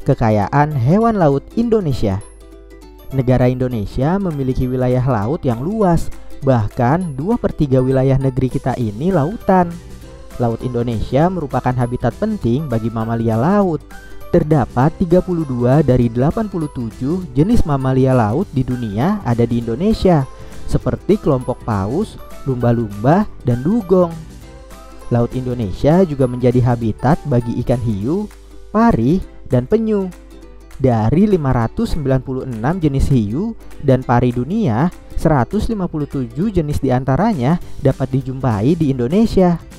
Kekayaan hewan laut Indonesia. Negara Indonesia memiliki wilayah laut yang luas, bahkan 2/3 wilayah negeri kita ini lautan. Laut Indonesia merupakan habitat penting bagi mamalia laut. Terdapat 32 dari 87 jenis mamalia laut di dunia ada di Indonesia, seperti kelompok paus, lumba-lumba, dan dugong. Laut Indonesia juga menjadi habitat bagi ikan hiu, pari, dan penyu. Dari 596 jenis hiu dan pari dunia, 157 jenis diantaranya dapat dijumpai di Indonesia.